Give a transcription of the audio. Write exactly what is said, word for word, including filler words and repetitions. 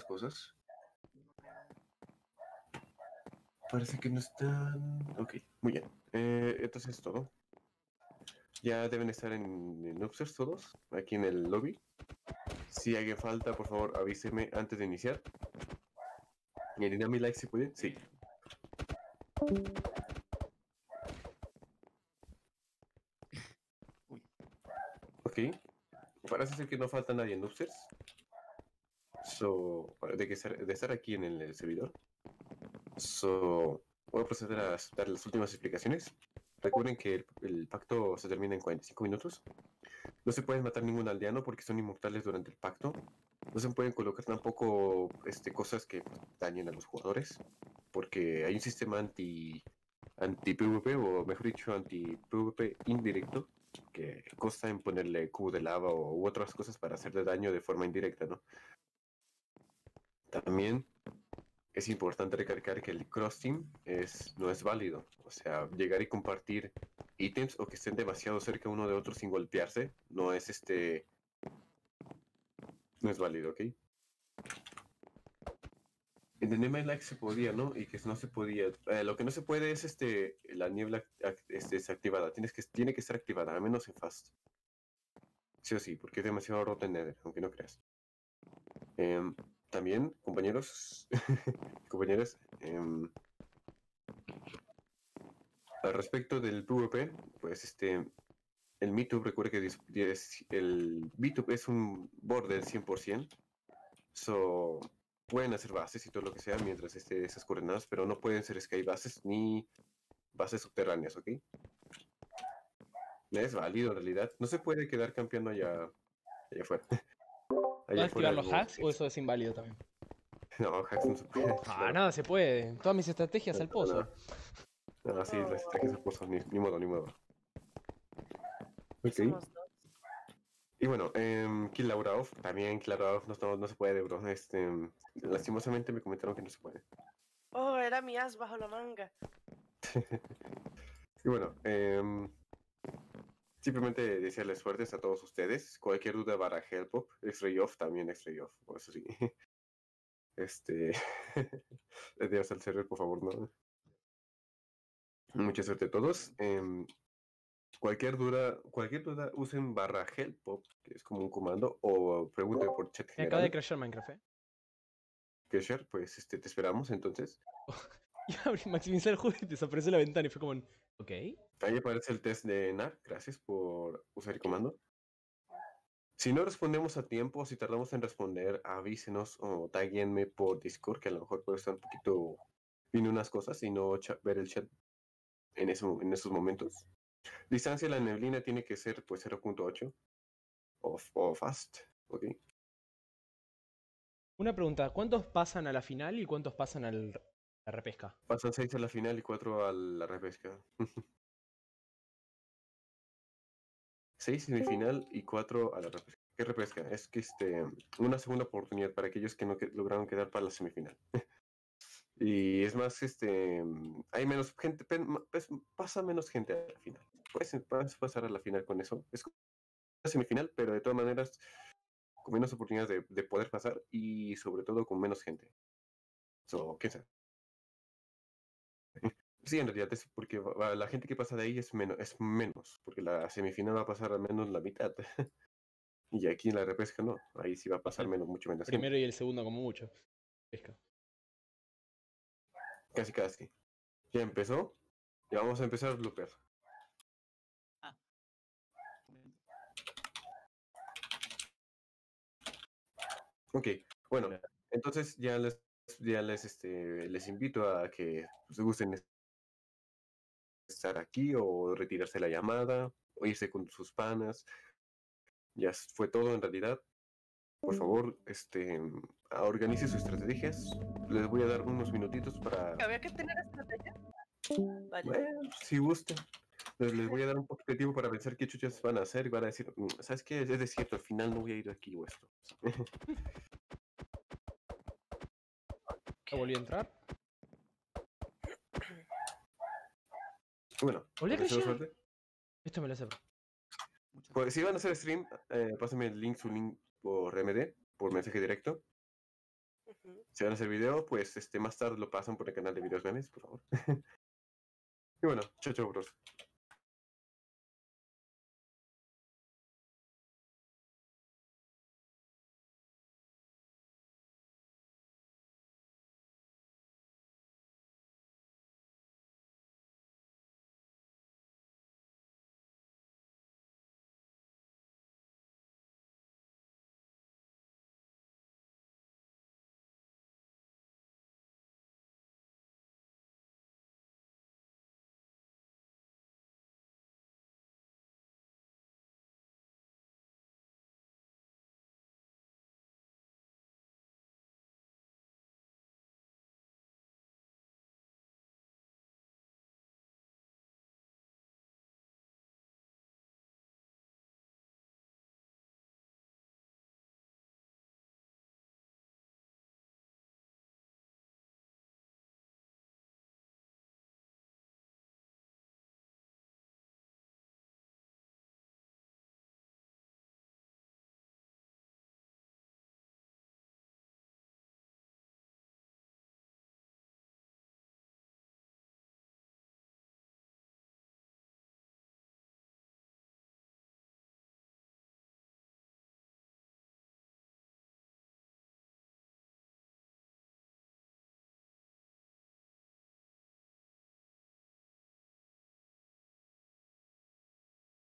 cosas. Parece que no están... Ok, muy bien. Eh, entonces es todo. Ya deben estar en, en Upstairs todos, aquí en el lobby. Si alguien falta, por favor, avíseme antes de iniciar. ¿Y en mi like si puede? Sí. Ok. Parece ser que no falta nadie en Upstairs. So, de, que estar, de estar aquí en el, el servidor. So, voy a proceder a dar las últimas explicaciones. Recuerden que el, el pacto se termina en cuarenta y cinco minutos. No se pueden matar ningún aldeano porque son inmortales durante el pacto. No se pueden colocar tampoco este, cosas que pues, dañen a los jugadores. Porque hay un sistema anti, anti-PvP, o mejor dicho, anti-PvP indirecto, que consta en ponerle cubo de lava o, u otras cosas para hacerle daño de forma indirecta, ¿no? También es importante recalcar que el cross-team es, no es válido. O sea, llegar y compartir ítems o que estén demasiado cerca uno de otro sin golpearse, no es este... no es válido, ¿ok? En el Name Like se podía, ¿no? Y que no se podía. Eh, lo que no se puede es este la niebla este, desactivada. Tienes que, tiene que estar activada, al menos en Fast. Sí o sí, porque es demasiado roto en Nether, aunque no creas. Eh, también, compañeros, compañeras, eh, al respecto del PvP, pues este, el MeToo, recuerda que es, el MeToo es un border cien por ciento. So, pueden hacer bases y todo lo que sea mientras esté esas coordenadas, pero no pueden ser sky bases ni bases subterráneas, ¿ok? Es válido en realidad. No se puede quedar campeando allá, allá afuera. ¿Puedes Allá activar afuera los no. hacks o eso es inválido también? No, hacks no se puede. Ah, Claro. nada, se puede. Todas mis estrategias al No, pozo. no. No, sí, las estrategias se puso. Ni, ni modo, ni modo. Y Ok. somos dos. Y bueno, eh, Kill Laura Off. También Kill Laura Off no, no, no se puede, bro. Este, lastimosamente me comentaron que no se puede. Oh, era mi as bajo la manga. Y bueno, eh, simplemente desearles suertes a todos ustedes. Cualquier duda para Helpop, X-Ray Off, también X-Ray Off, por eso sí. Este. Adiós al server, por favor, no. Mucha suerte a todos. Eh, cualquier duda, cualquier duda, usen barra Helpop, que es como un comando, o pregunten por chat Me acaba de general. crashear Minecraft, eh. Kesher, pues este, te esperamos entonces. Y abrí maximizar el juego y desapareció la ventana y fue como, ok. Ahí aparece el test de N A R. Gracias por usar el comando. Si no respondemos a tiempo, si tardamos en responder, avísenos o taguenme por Discord, que a lo mejor puedo estar un poquito viendo unas cosas y no ver el chat en, eso, en esos momentos. Distancia de la neblina tiene que ser pues cero punto ocho o, o fast, ¿ok? Una pregunta, ¿cuántos pasan a la final y cuántos pasan al la repesca? Pasan seis a la final y cuatro a la repesca. seis semifinal y cuatro a la repesca. ¿Qué repesca? Es que este, una segunda oportunidad para aquellos que no que lograron quedar para la semifinal. Y es más, este, hay menos gente, pues, pasa menos gente a la final. Puedes, puedes pasar a la final con eso. Es como una semifinal, pero de todas maneras con menos oportunidades de, de poder pasar y sobre todo con menos gente. So, ¿qué sabe? Sí, en realidad es porque va, la gente que pasa de ahí es menos, es menos, porque la semifinal va a pasar al menos la mitad. Y aquí en la repesca no, ahí sí va a pasar El menos, mucho menos primero gente. y el segundo como mucho. Pesca. Casi, casi. Ya empezó. Ya vamos a empezar blooper. Ah. Ok, bueno, entonces ya les, ya les, este, les invito a que se gusten estar aquí o retirarse la llamada o irse con sus panas. Ya fue todo en realidad. Por favor, este, organice sus estrategias. Les voy a dar unos minutitos para... ¿Había que tener estrategia? Vaya. Bueno, si gusten. Les, les voy a dar un poquito de tiempo para pensar qué chuchas van a hacer y van a decir, ¿sabes qué? Es cierto, al final no voy a ir aquí o esto. ¿Ya volví a entrar? Bueno, ¿Volví a les deseo crashear? suerte. Esto me lo hace. Pues si van a hacer stream, eh, pásenme el link, su link por M D, por mensaje directo. Ujú. Si van a hacer video, pues este más tarde lo pasan por el canal de Videos Ganes, por favor. Y bueno, chao, chao, bros.